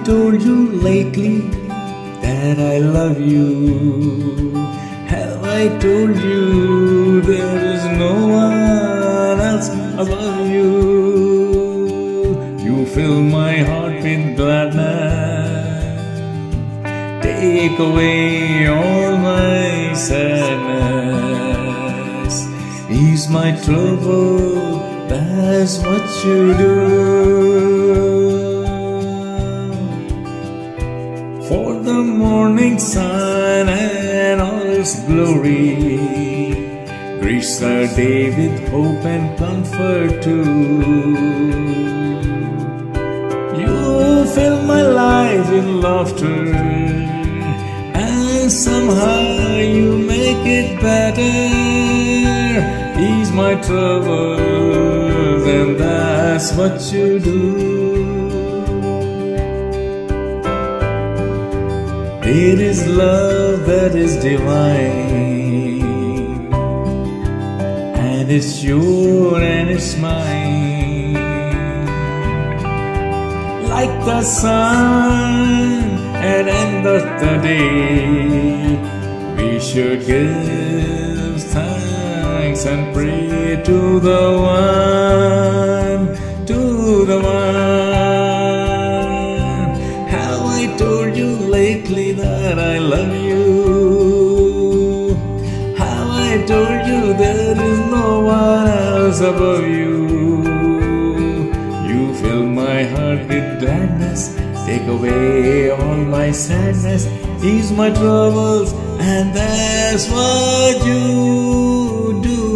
told you lately that I love you? Have I told you there is no one else above you? You fill my heart with gladness, take away all my sadness, ease my trouble, that's what you do. For the morning sun and all its glory grace the day with hope and comfort too. You fill my life with laughter, and somehow you make it better. Ease my troubles, and that's what you do. It is love that is divine, and it's your and it's mine. Like the sun at end of the day, we should give thanks and pray to the one, to the one. Have I told you lately that I love you? Have I told you there is no one else above you? You fill my heart with gladness, take away all my sadness, ease my troubles, and that's what you do.